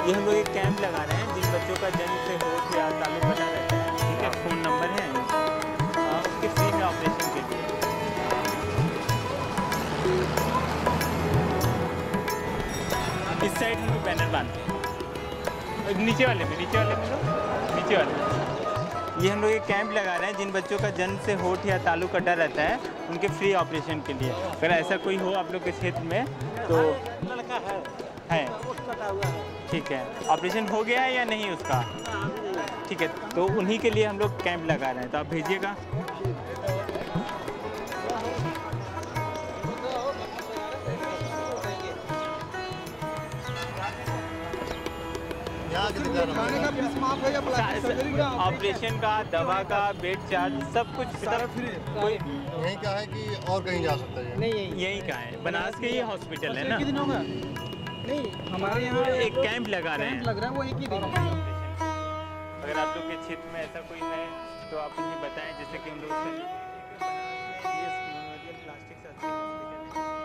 ये हम लोग एक कैंप लगा रहे हैं जिन बच्चों का जन्म से होठ या तालु कटा रहता है, ठीक है। फ़ोन नंबर है उसके फ्री में ऑपरेशन के लिए। इस साइड हम लोग बैनर बांधते हैं, नीचे वाले में नीचे वाले ये हम लोग एक कैंप लगा रहे हैं जिन बच्चों का जन्म से होठ या तालु कटा रहता है उनके फ्री ऑपरेशन के लिए। अगर ऐसा कोई हो आप लोग के क्षेत्र में तो लड़का है कटा हुआ है, ठीक है। ऑपरेशन हो गया है या नहीं उसका? ठीक है, तो उन्हीं के लिए हम लोग कैंप लगा रहे हैं, तो आप भेजिएगा। ऑपरेशन का, दवा का, बेड चार्ज सब कुछ फ्री। कोई यहीं का है कि और कहीं जा सकता है? नहीं, यहीं का है, बनारस के ही हॉस्पिटल है ना। नहीं, हमारे यहाँ एक कैंप लगा रहे हैं, लग रहा है वो एक ही दिन। अगर आप लोग के क्षेत्र में ऐसा कोई है तो आप उन्हें बताएं, जैसे कि हम लोग प्लास्टिक से अच्छी हॉस्पिटल है।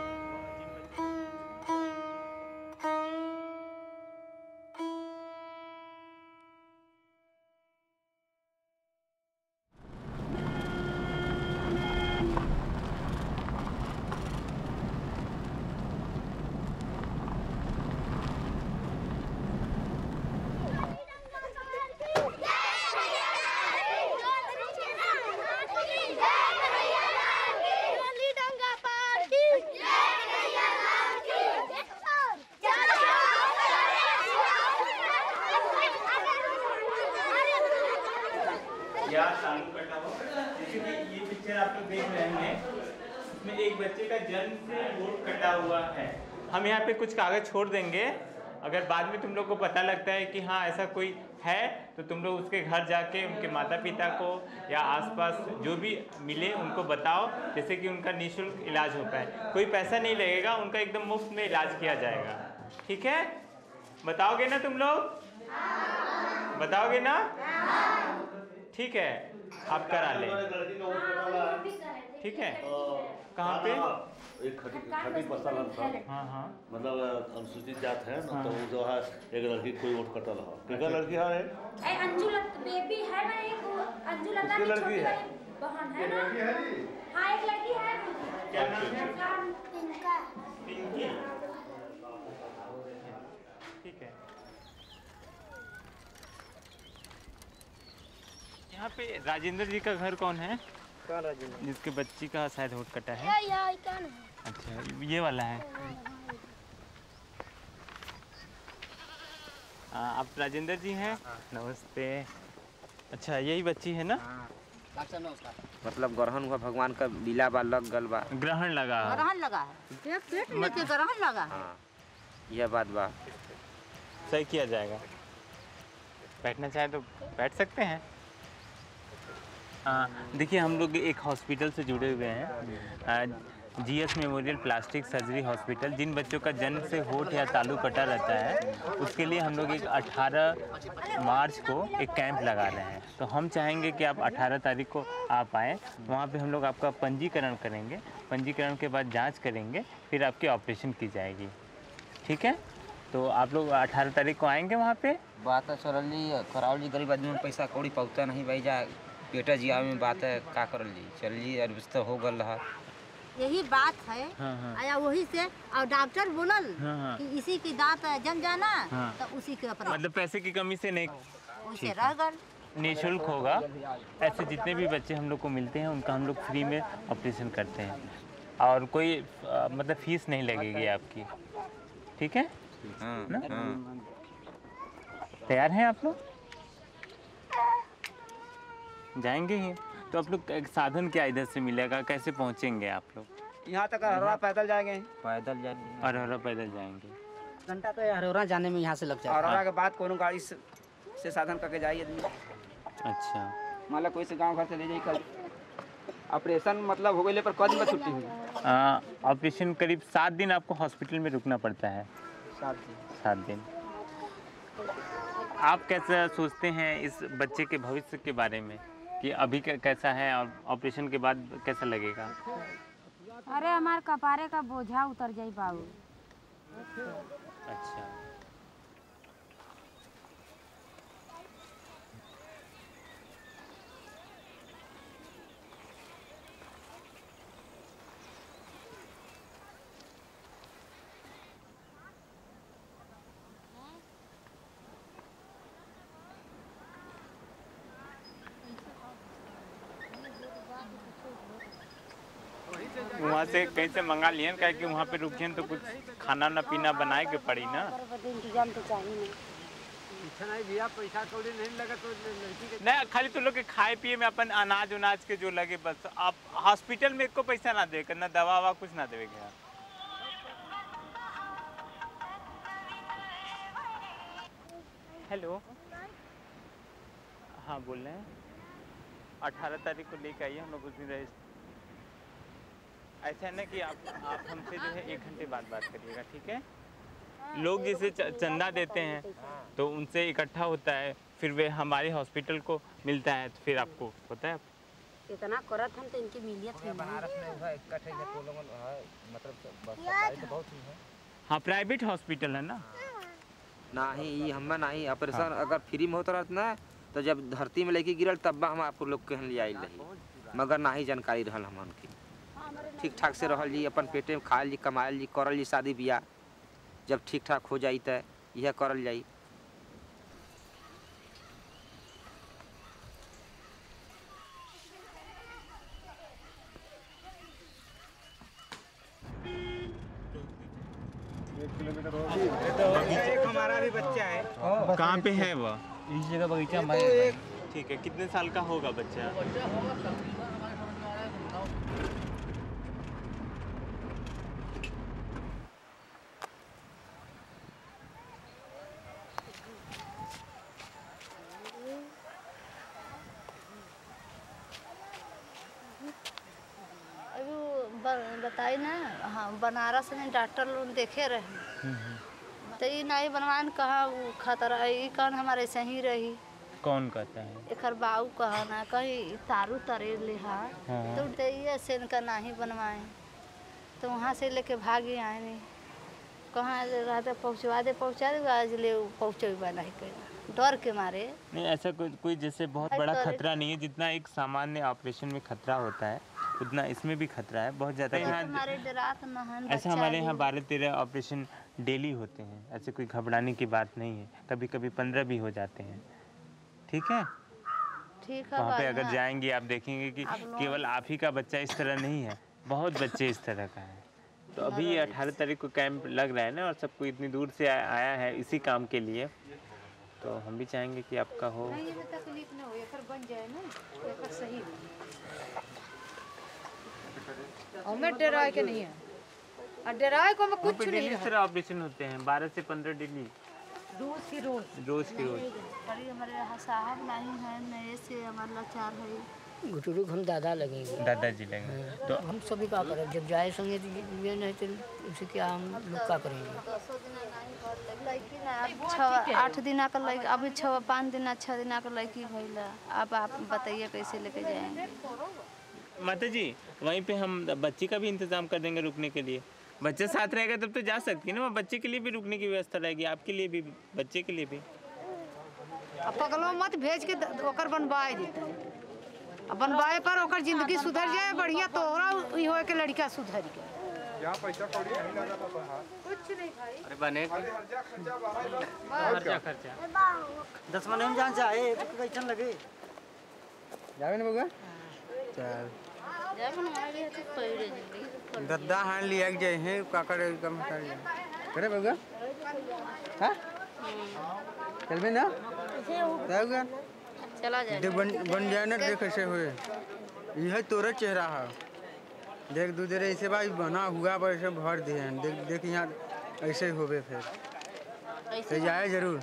ये पिक्चर आप लोग देख रहे हैं, इसमें एक बच्चे का जन्म से होठ कटा हुआ है। हम यहाँ पे कुछ कागज छोड़ देंगे, अगर बाद में तुम लोग को पता लगता है कि हाँ ऐसा कोई है तो तुम लोग उसके घर जाके उनके माता पिता को या आसपास जो भी मिले उनको बताओ, जैसे कि उनका निःशुल्क इलाज हो पाए। कोई पैसा नहीं लगेगा, उनका एकदम मुफ्त में इलाज किया जाएगा, ठीक है। बताओगे ना तुम लोग? बताओगे ना? ठीक है, आप करा लें, ठीक है। कहाँ पे? एक खटी पसल था। हाँ मतलब अनुसूचित जात है ना, तो वो जो है एक लड़की कोई वोट कटल है। कितना लड़की है? अंजू बेबी है ना, एक अंजू लता की छोटी वाली बहन है ना। हाँ, एक लड़की है। क्या नाम है? पिंकी। ठीक है। यहाँ पे राजेंद्र जी का घर कौन है? राजेंद्र जिसके बच्ची का शायद होठ कटा है। अच्छा, ये वाला है। आप राजेंद्र जी हैं? नमस्ते। अच्छा, यही बच्ची है ना? मतलब ग्रहण हुआ, भगवान का लीला बा, लग गल बा, ग्रहण लगा है, पेट में के ग्रहण लगा। हाँ, यह बात बा। सही किया जाएगा। बैठना चाहे तो बैठ सकते हैं। देखिए, हम लोग एक हॉस्पिटल से जुड़े हुए हैं, GS memorial plastic surgery hospital. जिन बच्चों का जन्म से होठ या तालु कटा रहता है उसके लिए हम लोग एक 18 मार्च को एक कैंप लगा रहे हैं। तो हम चाहेंगे कि आप 18 तारीख को आप आएँ, वहाँ पे हम लोग आपका पंजीकरण करेंगे। पंजीकरण के बाद जांच करेंगे, फिर आपकी ऑपरेशन की जाएगी, ठीक है। तो आप लोग 18 तारीख को आएंगे वहाँ पे? बात है सरली कराओ जी, गरीब आदमी में पैसा कौड़ी पहुँचता नहीं भाई, जा बेटा जी आवे में बात है का कर ली, चलिए अरबिस्तर हो गल रहा, यही बात है। आया वही से, और डॉक्टर बोलल कि इसी की दांत जम जाना, तो उसी के ऑपरेशन, मतलब पैसे की कमी से नहीं, उसे रह गल, निःशुल्क होगा। ऐसे जितने भी बच्चे हम लोग को मिलते हैं उनका हम लोग फ्री में ऑपरेशन करते हैं, और कोई मतलब फीस नहीं लगेगी आपकी, ठीक है ना? तैयार हैं आप लोग? जाएंगे ही तो आप लोग एक साधन क्या इधर से मिलेगा, कैसे पहुंचेंगे आप लोग? यहाँ तक हरौरा पैदल जाएंगे। पैदल जाएंगे, हरौरा पैदल जाएंगे। घंटा तो हरौरा जाने में यहाँ से लग जाएगा। हरौरा के बाद कोनो गाड़ी से साधन करके जाइए आदमी। अच्छा, मान लो कोई से गांव घर से ले जाइए, कल ऑपरेशन मतलब हो गए पर कद में छुट्टी हुई? ऑपरेशन करीब 7 दिन आपको हॉस्पिटल में रुकना पड़ता है। 7 दिन। आप कैसा सोचते हैं इस बच्चे के भविष्य के बारे में, कि अभी कैसा है और ऑपरेशन के बाद कैसा लगेगा? अरे हमारे कपारे का बोझा उतर जाए बाबू। अच्छा, वहाँ से कहीं से मंगा लिए क्या कि वहाँ पे रुके तो कुछ खाना ना पीना बनाए के पड़ी ना। इंतजाम तो चाहिए नहीं खाली तो लोग के खाए पिए में अपन अनाज उनाज के जो लगे बस। आप हॉस्पिटल में को पैसा ना देकर ना दवा ववा कुछ ना देगा। हेलो हाँ बोल रहे हैं 18 तारीख को लेके आइए हम लोग उस दिन रहे। ऐसा है ना कि आप हमसे जो है 1 घंटे बाद बात करिएगा ठीक है। लोग जैसे चंदा देते हैं तो उनसे इकट्ठा होता है फिर वे हमारे हॉस्पिटल को मिलता है तो फिर आपको पता है कितना करत हम तो इनकी मिलियत है बनारस में है इकट्ठे के तो लोग मतलब सरकारी तो बहुत ही है। हाँ प्राइवेट हॉस्पिटल है ना। नहीं हमें नहीं ऑपरेशन अगर फ्री में होता रहता ना तो जब धरती में लेके गिरल तब हम आपको लोग कहन ले आई रही मगर ना ही जानकारी रहल हमन की। ठीक ठाक से रहल जी अपन पेटे में खाए ली कमाए ली करल जी शादी ब्याह जब ठीक ठाक हो जाई तो यह करल जाई। हमारा भी बच्चा है। कहाँ पे है वो? इस जगह बगीचा हमारे। ठीक है कितने साल का होगा बच्चा? बताई ना हाँ बनारस में डॉक्टर लोग देखे रहे तो ये नहीं बनवान कहा खतरा ये कौन हमारे सही रही। कौन कहता है? एक बाबू कहा ना कहीं तारू तरे ले तो ये से इनका नहीं बनवाए तो वहाँ से लेके भागे आए नहीं कहाँ रहते पहुँचा दे आज ले पहुँचेगा नहीं कहीं डर के मारे। नहीं ऐसा कोई जैसे बहुत बड़ा खतरा नहीं है जितना एक सामान्य ऑपरेशन में खतरा होता है उतना इसमें भी खतरा है बहुत ज़्यादा। ऐसा हमारे यहाँ 12-13 ऑपरेशन डेली होते हैं। ऐसे कोई घबराने की बात नहीं है। कभी कभी 15 भी हो जाते हैं। ठीक है वहाँ पे अगर जाएंगे आप देखेंगे कि केवल आप ही का बच्चा इस तरह नहीं है बहुत बच्चे इस तरह का है। तो अभी ये 18 तारीख को कैंप लग रहा है ना और सबको इतनी दूर से आया है इसी काम के लिए तो हम भी चाहेंगे कि आपका हो। तकलीफ ना हो पर बन जाए ना सही हमें डराए के नहीं है और डराए को कुछ नहीं है। इस तरह ऑपरेशन होते हैं 12 से 15 डेली रोज की रोज। हमारे साहब नहीं है नए से हमारा लाचार है घुटुरु हम दादा लगेंगे दादाजी लगेंगे तो हम सभी का करें जब जाए संगे तो ये नहीं तो उसे क्या हम लोग का करेंगे। 8 दिन का लड़की अभी 5 दिन 6 दिन का लड़की भैला अब आप बताइए कैसे लेके जाएंगे। माता जी वहीं पे हम बच्ची का भी इंतजाम कर देंगे रुकने के लिए। बच्चे साथ रहेगा तब तो जा सकती है ना। बच्चे के लिए भी रुकने की व्यवस्था रहेगी आपके लिए भी बच्चे के लिए भी। अब पगलो मत भेज के ओकर बनवाए देते अब बनवाए पर ओकर जिंदगी सुधर जाए बढ़िया तोहरा हो के लड़का सुधर गया। यहाँ पैसा कौड़ी नहीं लगा था कुछ नहीं भाई अरे बने खर्चा 10 महीने में जान चाहे कैसन लगे जावे ना बउआ चल दद्दा हां लिया के जाए हैं का करे कम कर करे बउआ हां चलबे ना जाओगे चला जाए बन जाए ना देख कैसे हुए यह तोरा चेहरा है देख दूसरे ऐसे भाई बना हुआ पर ऐसे भर दिए देख देख यहाँ ऐसे होवे फिर तो जाए जरूर।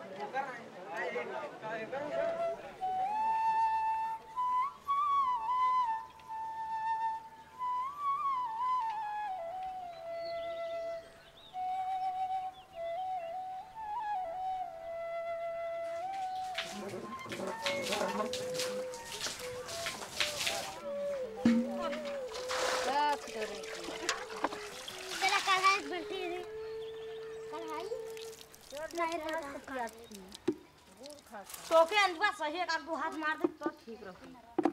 तो के अंदर सही एक दो हाथ मार दे तो ठीक रही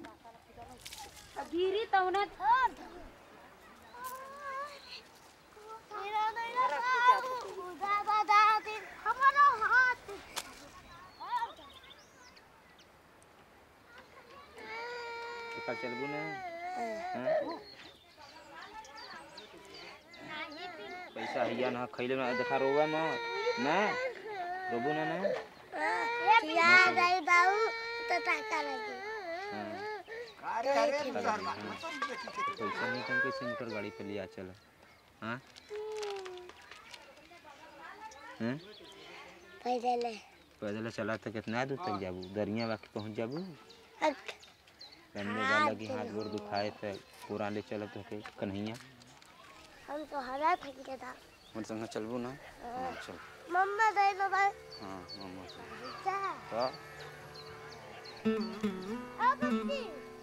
गिरी तो उन्हें कल चलबू ना पैसा हिया ना खैले ना देखा रोवा मत ना रोबू ना ना यार नहीं बाबू तो टाका लगे पैसा नहीं तुम कैसे मोटर गाड़ी पे लिया चलो हाँ पैदल चला तो कितना दूर तक जाबू दरिया बाकी पहुँच जाबू करने वाला की हाथ गोड़ दुखाए तो पूरा ले चलो तो के कन्हैया हम तो हरा थक गया था मन संग चलबू ना चल मम्मा दे दो भाई हां मम्मा जा तो अब बच्ची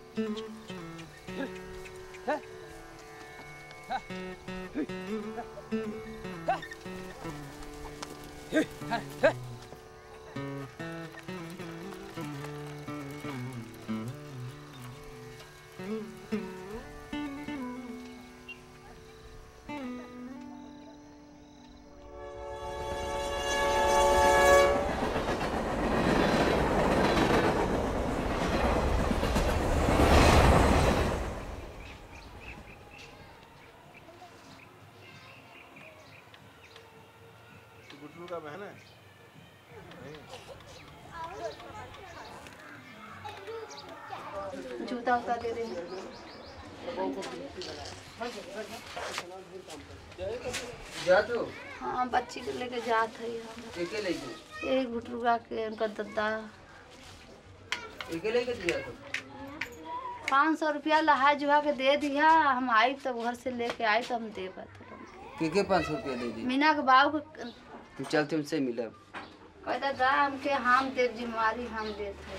का बहन है जूता उता दे दे जा तो हाँ बच्ची को लेके जात है एके लेके एक गुटरुआ के उनका दद्दा एके लेके दिया तो 500 रुपया लहा जुहा के दे दिया हम आई तब घर से लेके आई तो हम दे पाते के 500 रुपया दे दी मीना के बाबू के तू चल तुमसे मिलब कहता दा हमके हम दे जिम्मेवारी हम देते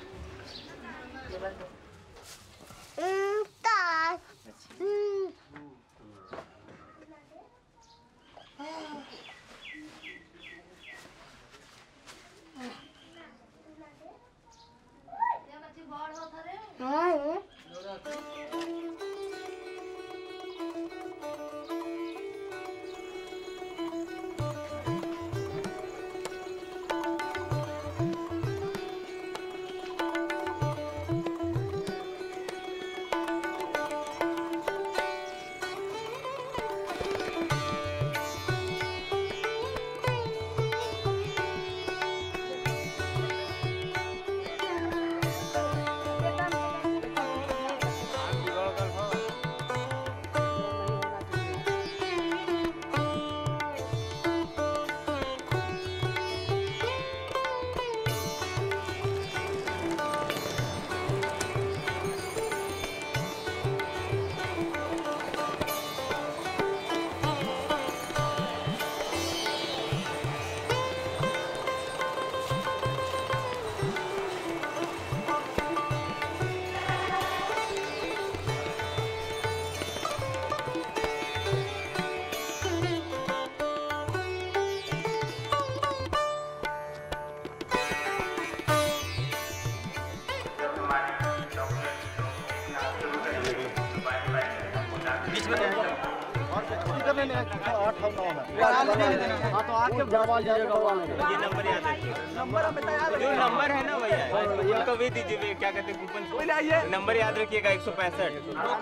ये नंबर याद रखिए जो नंबर है ना भैया उनको भी दीजिए क्या कहते हैं कूपन नंबर याद रखिएगा 165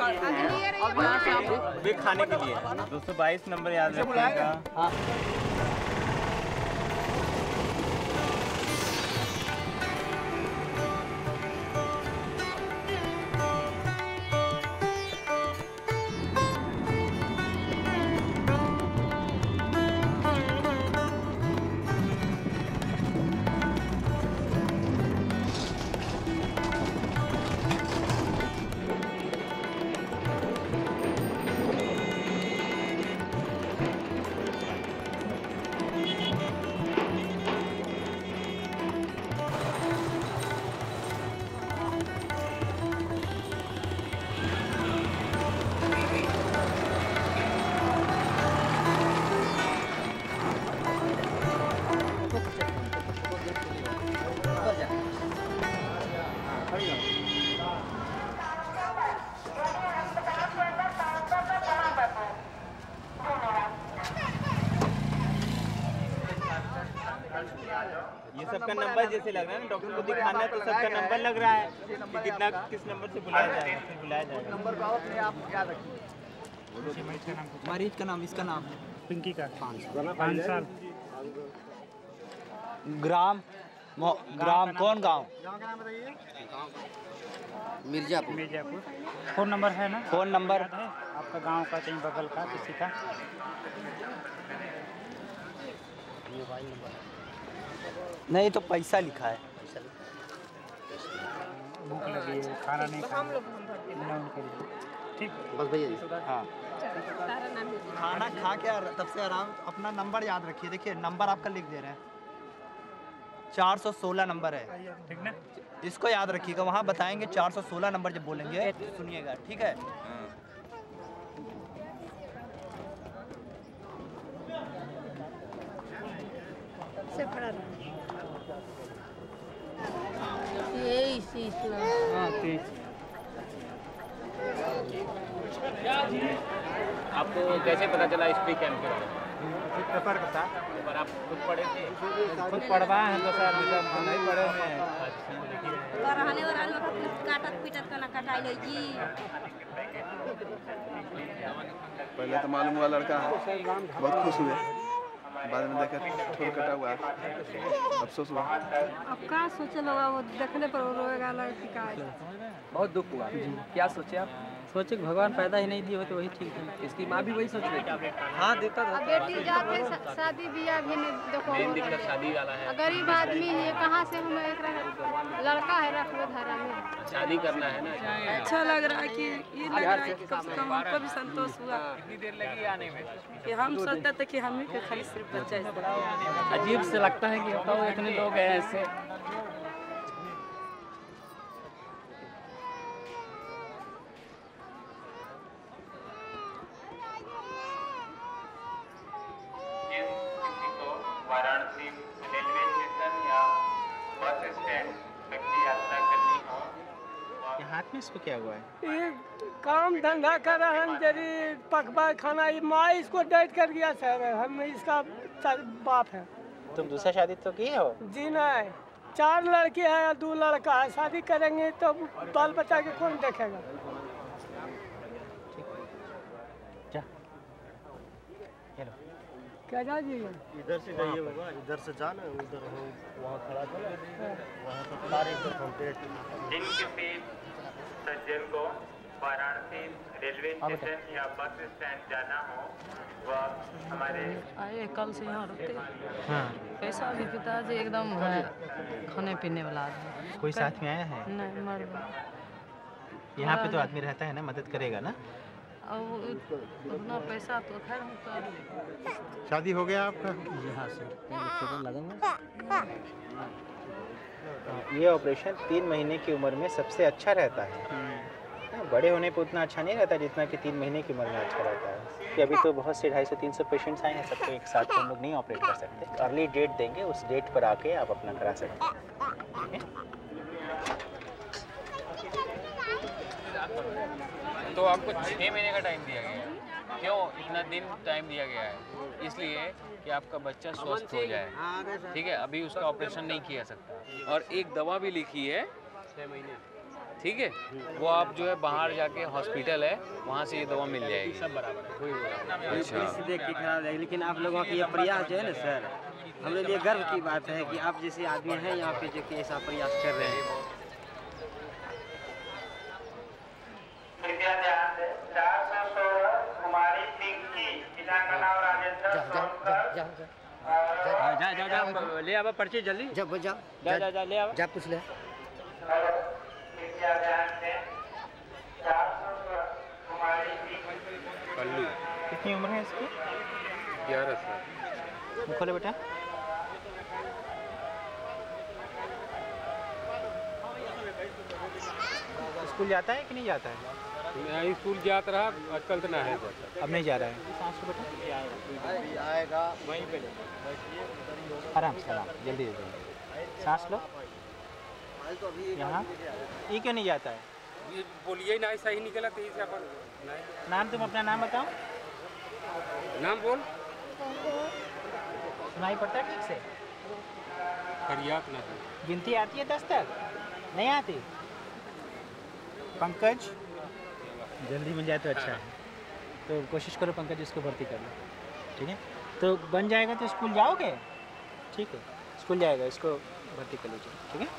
वे खाने के लिए 222 नंबर याद रखिएगा ये सबका नंबर जैसे लग रहा है ना डॉक्टर को दिखाना है तो सबका नंबर लग रहा है कि कितना किस नंबर से बुलाया जाएगा फिर बुलाया जाएगा नंबर आप याद रखिए मरीज का नाम इसका नाम पिंकी का 5 साल। ग्राम कौन गांव? मिर्जापुर। फ़ोन नंबर है ना? फ़ोन नंबर है आपका गांव का, कहीं बगल का, किसी का? नहीं तो पैसा लिखा है। भूख लगी है, खाना नहीं खाना, ठीक बस भैया। हाँ, खाना खा के तब से आराम। अपना नंबर याद रखिए। देखिए नंबर आपका लिख दे रहे हैं, 416 नंबर है, ठीक ना? इसको याद रखिएगा। वहाँ बताएंगे 416 नंबर जब बोलेंगे सुनिएगा, ठीक है? से पड़ा आपको कैसे पता चला स्प्रे कैंप के बारे में? पेपर का था। पर आप खुद पढ़े थे? खुद पढ़वाए हैं तो सर नहीं पढ़े हैं। रहने काटत पीटत का ना कटाई ले जी। पहले तो मालूम हुआ लड़का है, बहुत खुश हुए, बाद में देखा ठोर कटा हुआ है, अफसोस हुआ। अब क्या सोचे लोग, वो देखने पर रोएगा लड़का। बहुत दुख हुआ। क्या सोचे आप? सोचे भगवान पैदा ही नहीं दिए हो तो वही ठीक है। इसकी माँ भी वही सोच रही थी। हाँ देता था। बेटी जाते शादी ब्याह भी नहीं देखो, मेन दिक्कत शादी वाला है। गरीब आदमी है, कहाँ से हम एक लड़का है रख लो धारा में। शादी करना है ना। अच्छा लग रहा है कि ये लग रहा है कि कम से कम हमको भी संतोष हुआ। कितनी देर लगी आने में? कि हम सोचते थे कि हम ही के खाली सिर्फ बच्चा इस तरह। अजीब से लगता है कि बताओ इतने लोग हैं ऐसे। वाराणसी रेलवे स्टेशन या बस स्टैंड तक की यात्रा करनी हो। ये हाथ में इसको क्या हुआ है? ये काम धंधा कर रहा है, जरी पकवा खाना, ये माँ इसको डेट कर गया सर। हम इसका बाप है। तुम दूसरा शादी तो किए हो? जी नहीं, 4 लड़के हैं या 2 लड़का है। शादी करेंगे तो बाल बच्चा के कौन देखेगा? क्या जा जी? इधर से जाइए बाबा, इधर से जाना, उधर वहाँ खड़ा कर, वहाँ पर तारीख पर कॉन्टेक्ट। जिन किसी सज्जन को वाराणसी रेलवे स्टेशन या बस स्टैंड जाना हो वह हमारे आए कल से यहाँ रुकते। हाँ। पैसा भी पिताजी एकदम है, खाने पीने वाला आदमी। कोई साथ में आया है? नहीं, मर गया। यहाँ पे तो आदमी रहता है ना, मदद करेगा ना। अब उतना पैसा तो खैर हम कर। शादी हो गया आपका? यहाँ से ये ऑपरेशन 3 महीने की उम्र में सबसे अच्छा रहता है। बड़े होने पे उतना अच्छा नहीं रहता जितना कि 3 महीने की उम्र में अच्छा रहता है। कि अभी तो बहुत से 250-300 पेशेंट्स आए हैं, सबको एक साथ हम लोग नहीं ऑपरेट कर सकते। अर्ली डेट देंगे, उस डेट पर आके आप अपना करा सकते हैं। तो आपको 6 महीने का टाइम दिया गया है। क्यों इतना दिन टाइम दिया गया है? इसलिए कि आपका बच्चा स्वस्थ हो जाए, ठीक है। अभी उसका ऑपरेशन नहीं किया सकता। और एक दवा भी लिखी है 6 महीने, ठीक है। वो आप जो है बाहर जाके हॉस्पिटल है वहाँ से ये दवा मिल जाएगी। सब बराबर है, कोई अच्छा। देख के खराब लगे, लेकिन आप लोगों की ये प्रयास जो है ना सर, हमारे लिए गर्व की बात है कि आप जैसे आदमी हैं यहाँ पे जो कि ऐसा प्रयास कर रहे हैं। कृपया ध्यान दें, 416 कुमारी पिंकी, पिता का नाम राजेंद्र सोनकर। जा ले आवा पर्ची जल्दी। जा ले आवा। जा पूछ ले। कृपया ध्यान दें, 416 कुमारी पिंकी। कल्लू। कितनी उम्र है इसकी? 11 साल। खोले बेटा। स्कूल जाता है कि नहीं जाता है? स्कूल जाता रहा, आजकल तो ना है। अब नहीं जा रहा है। सांस लो बेटा। आएगा वहीं पे आराम से, आराम जल्दी सांस लो। यहाँ ये क्यों नहीं जाता है? बोलिए ना, सही निकला तो इसे अपन। नाम, तुम अपना नाम बताओ। नाम बोल। सुनाई पड़ता है ठीक से? फरियाद ना। गिनती आती है 10 तक? नहीं आती? पंकज, जल्दी मिल जाए तो अच्छा है। तो कोशिश करो पंकज, इसको भर्ती कर लो। ठीक है, तो बन जाएगा तो स्कूल जाओगे? ठीक है, स्कूल जाएगा, इसको भर्ती कर लीजिए। ठीक है।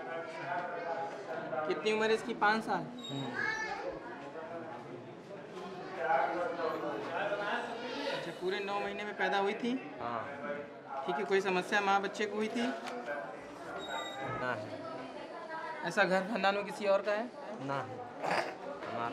कितनी उम्र है इसकी? 5 साल। अच्छा, पूरे 9 महीने में पैदा हुई थी? हाँ। ठीक है, कोई समस्या माँ बच्चे को हुई थी? ना। ऐसा घर खानदान में किसी और का है? ना, हमारा।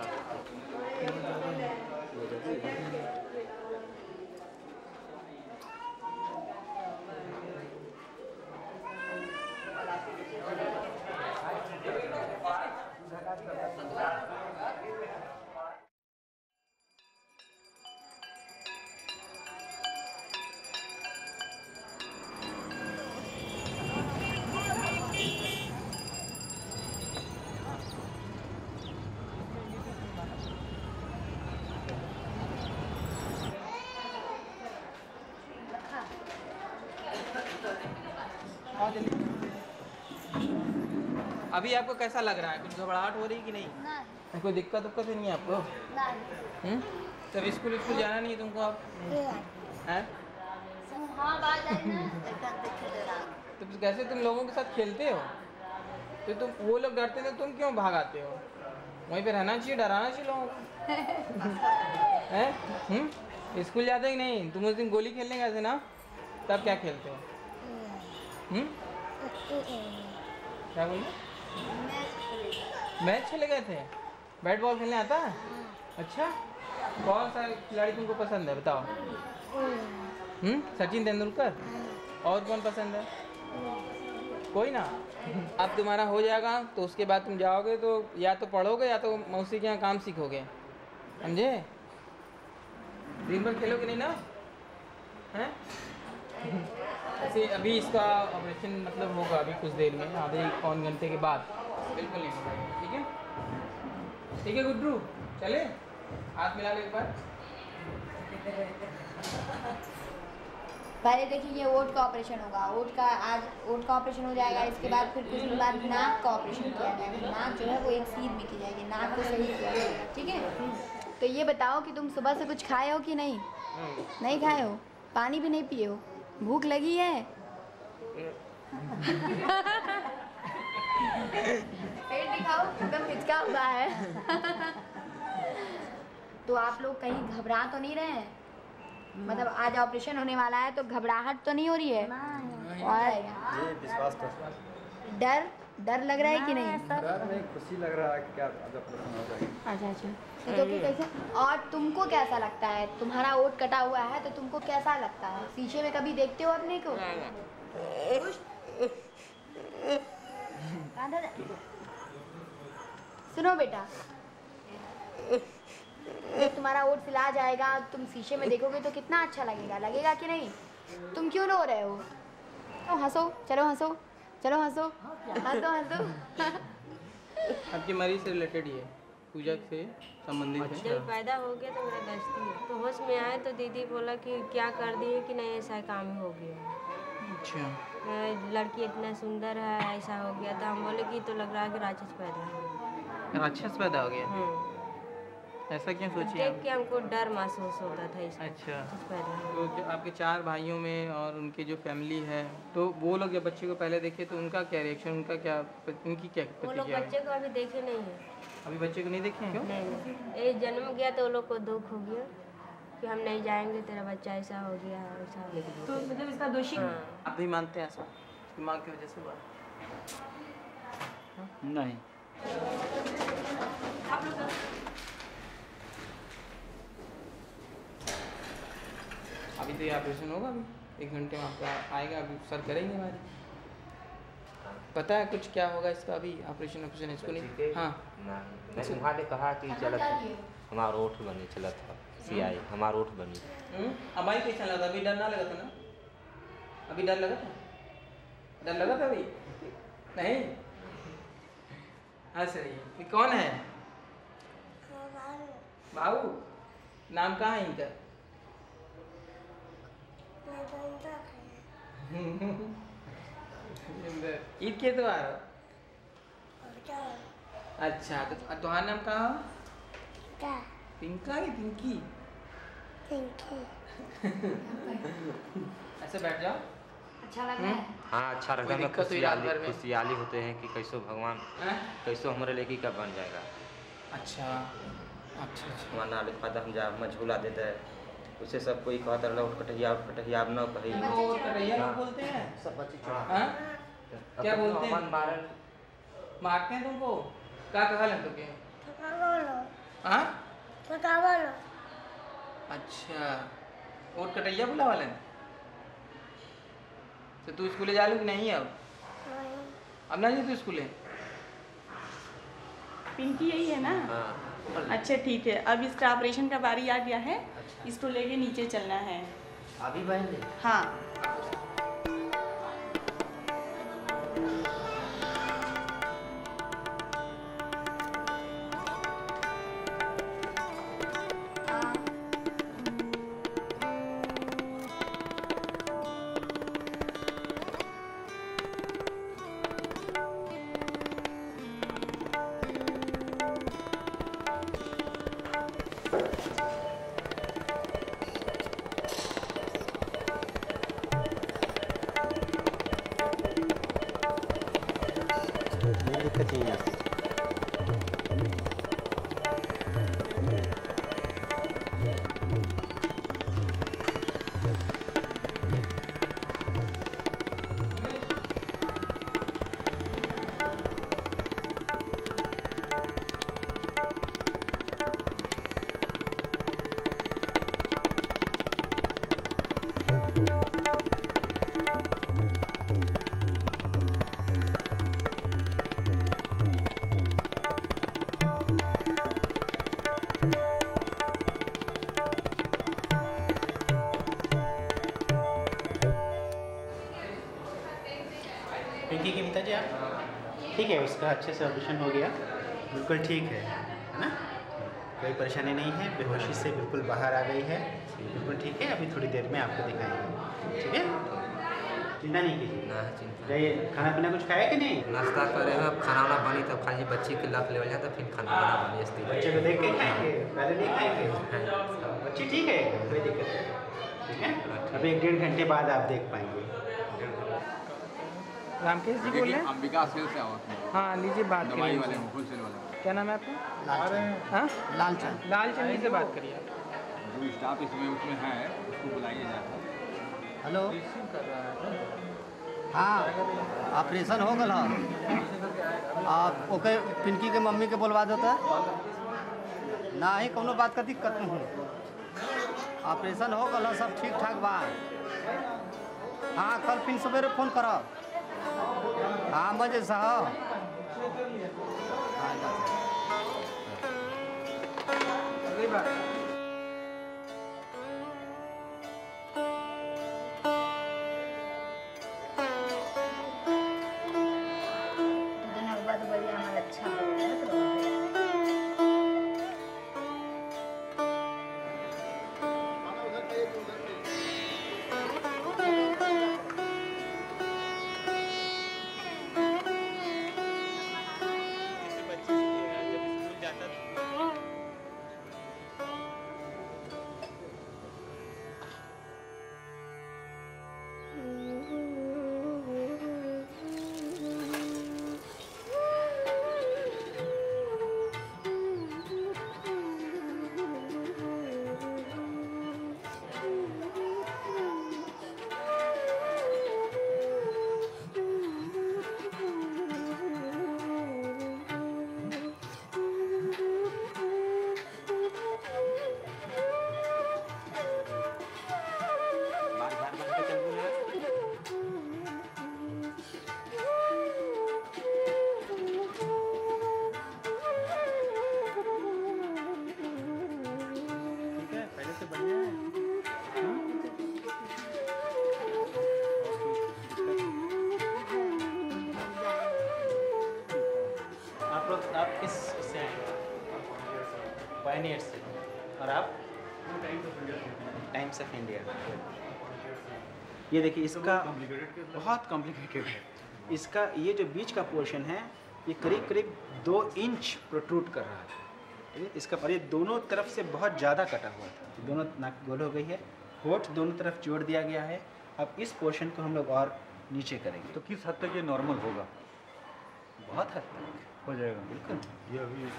अभी आपको कैसा लग रहा है? कुछ घबराहट हो रही कि नहीं? नहीं। कोई दिक्कत उक्कत नहीं है आपको? नहीं। तब स्कूल जाना नहीं है तुमको? आप हैं? हाँ, बात आई ना। तो कैसे तुम लोगों के साथ खेलते हो? तो तुम, वो लोग डरते थे, तुम क्यों भाग आते हो? वहीं पे रहना चाहिए, डराना चाहिए लोगों को। हैं? स्कूल जाते कि नहीं? तुम उस दिन गोली खेलने गए थे ना, तब क्या खेलते हो? क्या बोले? मैच खेले गए थे? बैट बॉल खेलने आता है? अच्छा, कौन सा खिलाड़ी तुमको पसंद है बताओ? सचिन तेंदुलकर? और कौन पसंद है? कोई ना। अब तुम्हारा हो जाएगा तो उसके बाद तुम जाओगे तो या तो पढ़ोगे या तो मौसी के यहाँ काम सीखोगे, समझे? दिन भर खेलोगे नहीं ना? हैं? ऐसे अभी इसका ऑपरेशन मतलब होगा अभी कुछ देर में, आधे पौन घंटे के बाद। बिल्कुल नहीं होगा, ठीक है? ठीक है गुड्डू, चले? हाथ मिला लो एक बार। पहले देखिए, ये ओट का ऑपरेशन होगा। ओट का ऑपरेशन हो जाएगा, इसके बाद फिर कुछ दिन बाद नाक का ऑपरेशन किया जाएगा। नाक जो है वो एक सीध में की जाएगी, नाक को सही किया जाएगा। ठीक है, तो ये बताओ कि तुम सुबह से कुछ खाए हो कि नहीं? नहीं खाए हो? पानी भी नहीं पिए हो? भूख लगी है? पेट दिखाओ, एकदम हिचका हुआ है। तो आप लोग कहीं घबरा तो नहीं रहे हैं? मतलब आज ऑपरेशन होने वाला है तो घबराहट तो नहीं हो रही है? और डर लग रहा है कि नहीं? डर नहीं, खुशी लग रहा है कि क्या आज ऑपरेशन हो जाएगा। अच्छा, तो कैसे? और तुमको कैसा लगता है? तुम्हारा ओट कटा हुआ है तो तुमको कैसा लगता है? शीशे में कभी देखते हो अपने को? सुनो बेटा, जब तुम्हारा ओट सिला जाएगा तुम शीशे में देखोगे तो कितना अच्छा लगेगा, लगेगा कि नहीं? तुम क्यों रो रहे हो? तो हंसो, चलो हंसो, चलो हंसो, हंसो हंसो। आपकी मरीज से रिलेटेड ही है, पूजा से संबंधित है। जब पैदा हो गया तो मेरा दस्ती है, तो होश में आए तो दीदी बोला कि क्या कर दिए कि नहीं ऐसा काम हो गया। अच्छा, लड़की इतना सुंदर है, ऐसा हो गया। तो हम बोले कि तो लग रहा है कि राक्षस पैदा हो गया। राक्षस पैदा हो गया? ऐसा क्यों सोचिए? देख के हमको डर महसूस होता था इसका। अच्छा, तो जो आपके 4 भाइयों में और उनके जो फैमिली है, तो वो लोग जब बच्चे को पहले देखे तो उनका क्या रिएक्शन, उनकी क्या वो लोग बच्चे को अभी देखे नहीं है। अभी बच्चे को नहीं देखे हैं? क्यों? नहीं, ये जन्म गया तो वो लोग को दुख हो गया कि हम नहीं जाएंगे, तेरा बच्चा ऐसा हो गया है, ऐसा हो गया। तो मतलब इसका दोषी आप भी मानते हैं ऐसा दिमाग की वजह से हुआ? नहीं। अभी तो ये ऑपरेशन होगा, अभी 1 घंटे में आपका आएगा, अभी सर करेंगे हमारी। पता है कुछ क्या होगा इसका? अभी ऑपरेशन इसको नहीं? हाँ, तुम्हारे कहा कि चलत हमारा ओठ बने, चलत सियाई हमारा ओठ बनी। हमारी कैसा लगा? अभी डर ना लगा था ना? अभी डर लगा था? डर लगा था अभी? नहीं? हाँ सर, ये कौन है? बाबू। नाम कहाँ है इनका? ईद के त्योहार? अच्छा, तो तुम्हारा नाम कहाँ? पिंका की पिंकी? ऐसे बैठ जाओ। अच्छा लग रहा है? हाँ अच्छा लगता है। खुशहाली होते हैं कि कैसो भगवान कैसो हमारे लेके कब बन जाएगा। अच्छा अच्छा हमारा नाले फायदा हम जा हम झूला देते हैं उसे सब कोई कहता रहा कटहिया अब न कही कटहिया बोलते हैं सब बच्चे। क्या बोलते हैं? मारते हैं तुमको? क्या कहल है तुमके? अच्छा और कटैया बुला वाले तो तू स्कूले जा लो कि नहीं? अब ना जी तू स्कूले? पिंकी यही है ना? अच्छा ठीक है, अब इसका ऑपरेशन का बारी आ गया है। इसको लेके नीचे चलना है। अभी बहन? हाँ पिंकी की मिता जी आप ठीक है? उसका अच्छे से ऑपरेशन हो गया, बिल्कुल ठीक है ना? कोई परेशानी नहीं है, बेहोशी से बिल्कुल बाहर आ गई है, बिल्कुल ठीक है। अभी थोड़ी देर में आपको दिखाएंगे, ठीक है? चिंता नहीं कीजिए। खाना पीना कुछ खाया कि नहीं? नाश्ता करे हैं, खाना वाना बनी तब खाइए। बच्चे के लाख लेवल है तो फिर खाना बना बनी। बच्चे को देख के खाएंगे, पहले नहीं खाएंगे। बच्चे ठीक है, कोई दिक्कत नहीं, ठीक है? अभी 1-1.5 घंटे बाद आप देख पाएंगे। रामकेश जी बोल रहे हैं? अंबिका सेल से आओ। हाँ लीजिए बात दवाई करिए। वाले होलसेल वाले। क्या नाम है आपका? हाँ लालचंद। लालचंद जी से बात करिए आप। जो स्टाफ उसमें है उसको बुलाइए जाकर। हेलो हाँ ऑपरेशन हो गल आप ओके पिंकी के मम्मी के बोलवा देता ना ही कोनो बात का दिक्कत नहीं। ऑपरेशन हो गल सब ठीक ठाक बा। हाँ कल फिर सवेरे फोन करो। हाँ बजे से हो। आप किस से आए? Benares से। और आप? Times of India. ये देखिए इसका बहुत कॉम्प्लिकेटेड है। इसका ये जो बीच का पोर्शन है ये करीब करीब 2 इंच प्रोट्रूड कर रहा है, इसका और ये दोनों तरफ से बहुत ज़्यादा कटा हुआ था, दोनों नाक गोल हो गई है, होठ दोनों तरफ जोड़ दिया गया है। अब इस पोर्शन को हम लोग और नीचे करेंगे। तो किस हद तक ये नॉर्मल होगा? बहुत हद तक हो जाएगा। बिल्कुल। ये अभी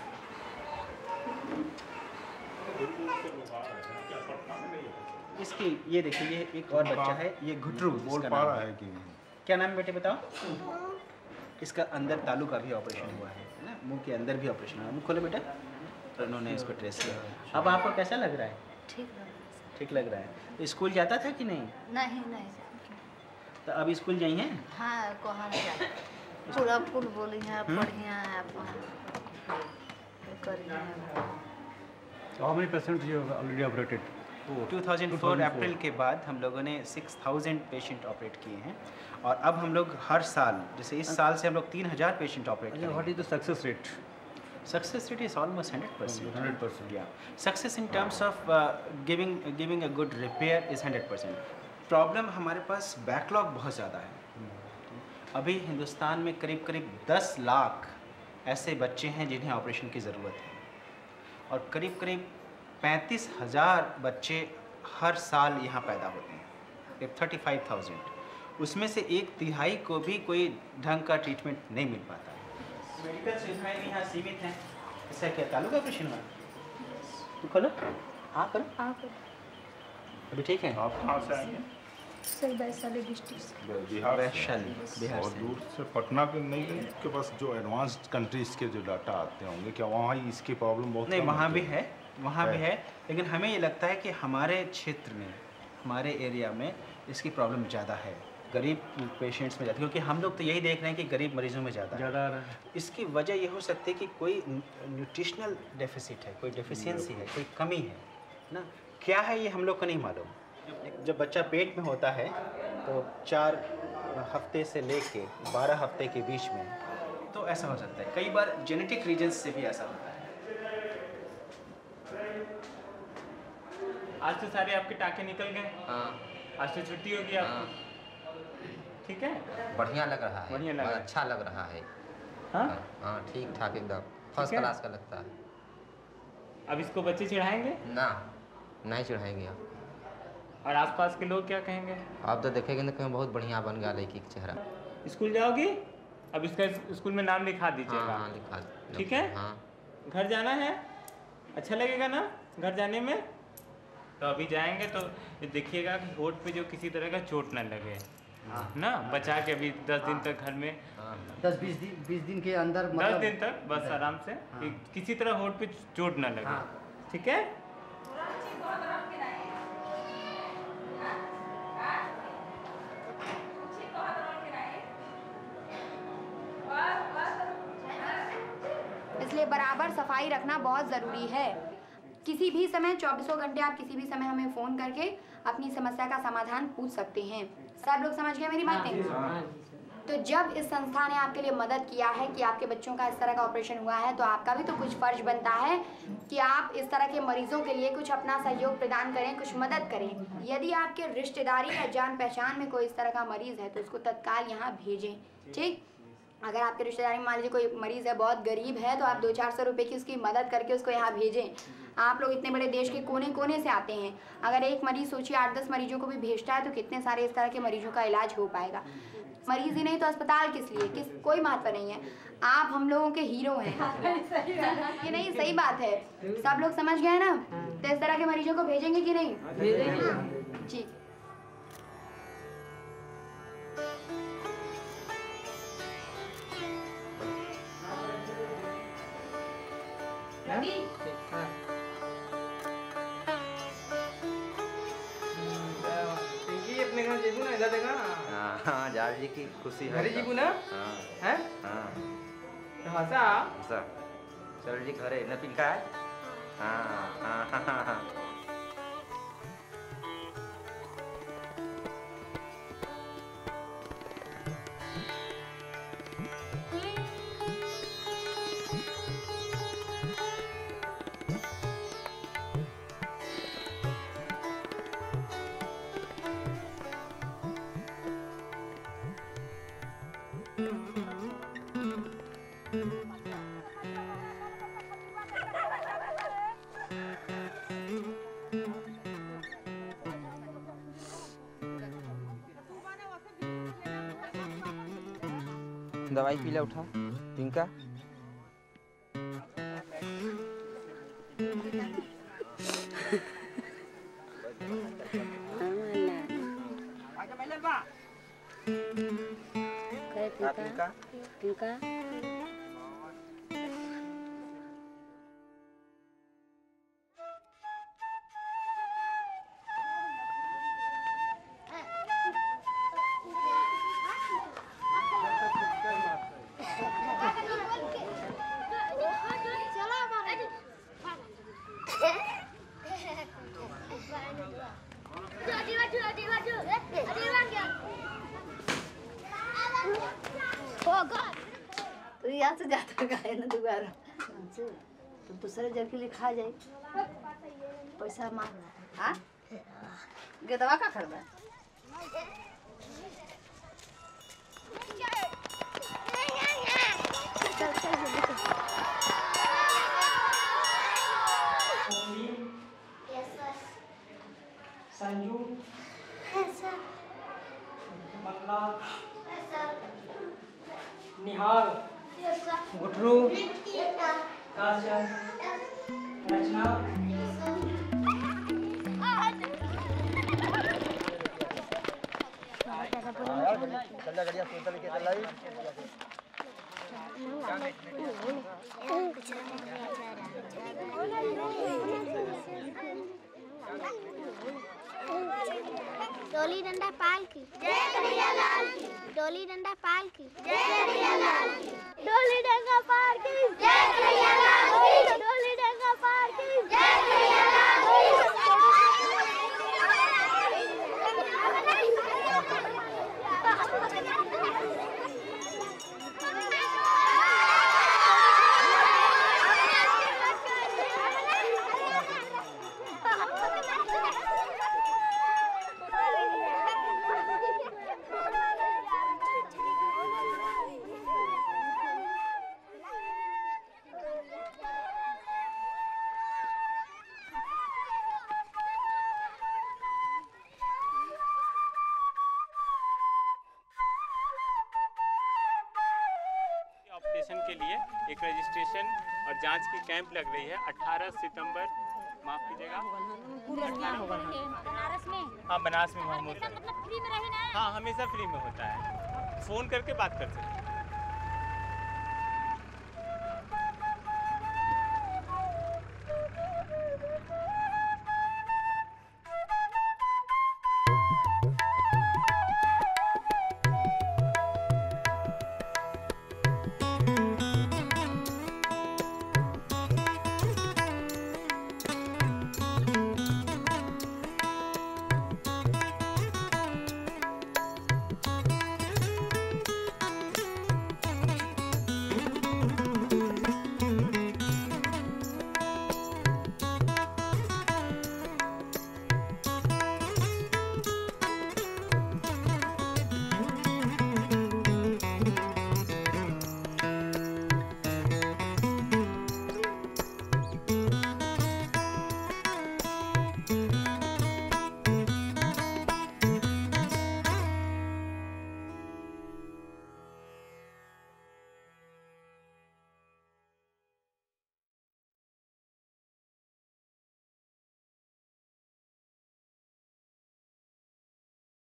इसकी ये देखिए, ये एक और बच्चा है, ये घुटरू इसका नाम है। क्या नाम है बेटे बताओ? इसका अंदर तालू का भी ऑपरेशन हुआ है ना, मुंह के अंदर भी ऑपरेशन हुआ। मुंह खोलो बेटा। तो उन्होंने इसको ट्रेस किया। अब आपको कैसा लग रहा है? ठीक लग रहा है। स्कूल जाता था कि नहीं? नहीं। तो अब स्कूल जाइए। हाँ, कहाँ जाए, पूरा फुल बोली है, बढ़िया है how many patient you already operated? 2004 अप्रैल के बाद हम लोगों ने 6000 पेशेंट ऑपरेट किए हैं और अब हम लोग हर साल, जैसे इस साल से हम लोग 3000 पेशेंट ऑपरेट करेंगे। What is the success rate? Success rate is almost 100%. 100%, yeah. Success in terms of giving a good repair is 100%. Problem हमारे पास बैकलॉग बहुत ज़्यादा है। अभी हिंदुस्तान में करीब 10 लाख ऐसे बच्चे हैं जिन्हें ऑपरेशन की ज़रूरत है और करीब 35,000 बच्चे हर साल यहाँ पैदा होते हैं, करीब 35,000। उसमें से 1/3 को भी कोई ढंग का ट्रीटमेंट नहीं मिल पाता है। मेडिकल सुविधाएं भी यहाँ सीमित हैं। इसका क्या तालु का ऑपरेशन हुआ? तू खोलो। हाँ करो। अभी ठीक है? आप कहाँ से आएंगे? सर वैशाली डिस्ट्रिक्ट से। बिहार वैशाली, बिहार और से। दूर से पटना के नहीं गए? के पास जो एडवांस्ड कंट्रीज के जो डाटा आते होंगे, क्या वहाँ ही इसकी प्रॉब्लम बहुत नहीं, कम वहाँ होती भी है, वहाँ भी है, लेकिन हमें ये लगता है कि हमारे क्षेत्र में, हमारे एरिया में इसकी प्रॉब्लम ज़्यादा है, गरीब पेशेंट्स में ज़्यादा, क्योंकि हम लोग तो यही देख रहे हैं कि गरीब मरीजों में ज़्यादा आ रहा है। इसकी वजह ये हो सकती है कि कोई न्यूट्रिशनल डेफिसिट है, कोई डेफिशिएंसी है, कोई कमी है ना। क्या है ये हम लोग को नहीं मालूम। जब बच्चा पेट में होता है तो 4 हफ्ते से लेके 12 हफ्ते के बीच में तो ऐसा हो सकता है। कई बार जेनेटिक रीजन से भी ऐसा होता है। आज तो सारे आपके टाके निकल गए। हाँ। आज तो छुट्टी होगी आपकी। ठीक है, बढ़िया लग रहा है, बढ़िया लग रहा है। अच्छा लग रहा है। हाँ, ठीक ठाक एकदम फर्स्ट क्लास का लगता है। अब इसको बच्चे चिढ़ाएंगे? ना, नहीं चिढ़ाएंगे आप। और आसपास के लोग क्या कहेंगे? आप तो देखेंगे ना, कहीं बहुत बढ़िया बन गया लड़की का चेहरा। स्कूल जाओगी? अब इसका स्कूल में नाम लिखा दीजिएगा। हाँ, लिखा। ठीक है? हाँ। घर जाना है? अच्छा लगेगा ना घर जाने में? तो अभी जाएंगे तो देखिएगा कि होठ पे जो किसी तरह का चोट ना लगे ना, बचा के अभी 10 दिन तक घर में 10-20 दिन के अंदर 10 दिन तक बस आराम से कि किसी तरह होठ पे चोट ना लगे। ठीक है? इसलिए बराबर सफाई रखना बहुत ज़रूरी है। किसी भी समय 24 घंटे आप किसी भी समय हमें फ़ोन करके अपनी समस्या का समाधान पूछ सकते हैं। सब लोग समझ गए मेरी बातें? तो जब इस संस्था ने आपके लिए मदद किया है कि आपके बच्चों का इस तरह का ऑपरेशन हुआ है, तो आपका भी तो कुछ फर्ज बनता है कि आप इस तरह के मरीजों के लिए कुछ अपना सहयोग प्रदान करें, कुछ मदद करें। यदि आपके रिश्तेदारी या जान पहचान में कोई इस तरह का मरीज़ है तो उसको तत्काल यहाँ भेजें। ठीक? अगर आपके रिश्तेदारी में मान लीजिए कोई मरीज़ है, बहुत गरीब है, तो आप 200-400 रुपये की उसकी मदद करके उसको यहाँ भेजें। आप लोग इतने बड़े देश के कोने कोने से आते हैं, अगर एक मरीज़ सोचिए 8-10 मरीजों को भी भेजता है तो कितने सारे इस तरह के मरीजों का इलाज हो पाएगा। मरीज ही नहीं तो अस्पताल किस लिए, कोई महत्व नहीं है। आप हम लोगों के हीरो हैं। ये नहीं, सही बात है। सब लोग समझ गए ना? तो इस तरह के मरीजों को भेजेंगे कि नहीं? जी। पिंकी अपने घर जेबू ना, इधर देखा। हाँ, जाल जी की खुशी है। घरे जेबू ना? हाँ। हैं? हाँ। तो हंसा। हंसा। चल जी घरे न पिंका है। हाँ, हाँ, हाँ, हाँ, हाँ। दवाई पी ले उठा पिंका। पिंका तो यहाँ से जाता है ना दोबारा तो दूसरे जगह के लिए खा जाए पैसा मांग हाँ दवा का खरीदा संजू मल्ला निहाल गुटरू काजल रचना चल जा गड़िया सुनता लेके चल आई डोली डंडा पाल की जय कन्हैया लाल की डोली डंडा पाल की जय कन्हैया लाल की डोली डंडा पाल की जय कन्हैया लाल की डोली डंडा पाल की जय कन्हैया लाल ऑपरेशन के लिए एक रजिस्ट्रेशन और जांच की कैंप लग रही है 18 सितंबर माफ कीजिएगा बनारस में हाँ बनारस में महमूद मतलब फ्री में रही ना हाँ हमेशा फ्री में होता है फ़ोन करके बात कर सकते हैं